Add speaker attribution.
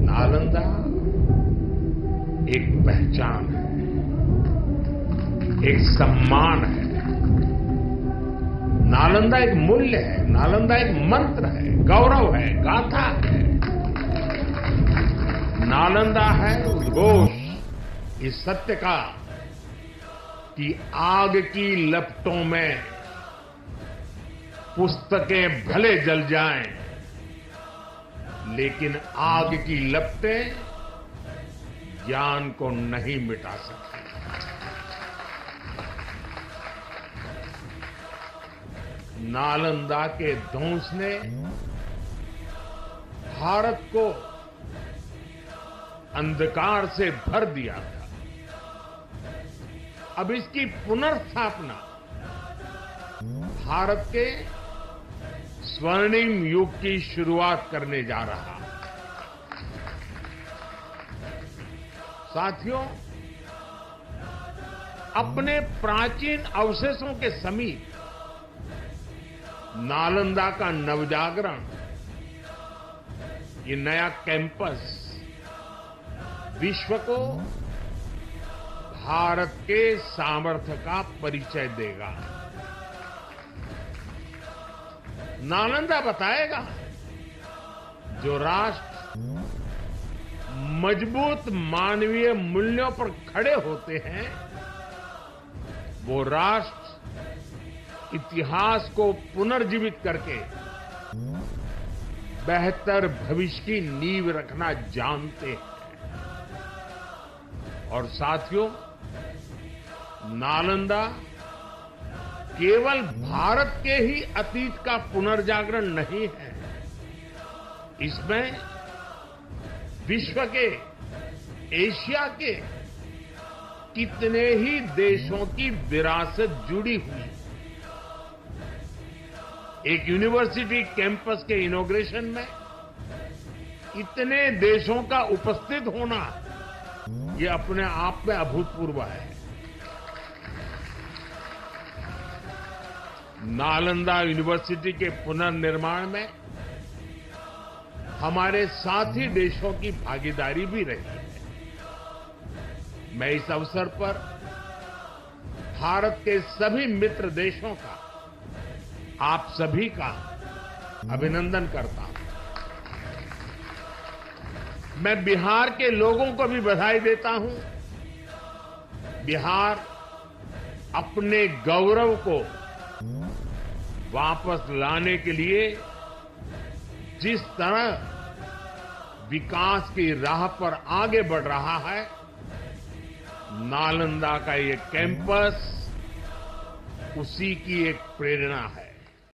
Speaker 1: नालंदा एक पहचान है, एक सम्मान है। नालंदा एक मूल्य है, नालंदा एक मंत्र है, गौरव है, गाथा है। नालंदा है उद्घोष इस सत्य का कि आग की लपटों में पुस्तकें भले जल जाएं, लेकिन आग की लपटें ज्ञान को नहीं मिटा सकती। नालंदा के ध्वंस ने भारत को अंधकार से भर दिया था। अब इसकी पुनर्स्थापना भारत के स्वर्णिम युग की शुरुआत करने जा रहा है। साथियों, अपने प्राचीन अवशेषों के समीप नालंदा का नवजागरण, ये नया कैंपस विश्व को भारत के सामर्थ्य का परिचय देगा। नालंदा बताएगा जो राष्ट्र मजबूत मानवीय मूल्यों पर खड़े होते हैं, वो राष्ट्र इतिहास को पुनर्जीवित करके बेहतर भविष्य की नींव रखना जानते हैं। और साथियों, नालंदा केवल भारत के ही अतीत का पुनर्जागरण नहीं है, इसमें विश्व के, एशिया के कितने ही देशों की विरासत जुड़ी हुई। एक यूनिवर्सिटी कैंपस के इनॉग्रेशन में इतने देशों का उपस्थित होना, ये अपने आप में अभूतपूर्व है। नालंदा यूनिवर्सिटी के पुनर्निर्माण में हमारे साथी देशों की भागीदारी भी रही है। मैं इस अवसर पर भारत के सभी मित्र देशों का, आप सभी का अभिनंदन करता हूं। मैं बिहार के लोगों को भी बधाई देता हूं। बिहार अपने गौरव को वापस लाने के लिए जिस तरह विकास की राह पर आगे बढ़ रहा है, नालंदा का ये कैंपस उसी की एक प्रेरणा है।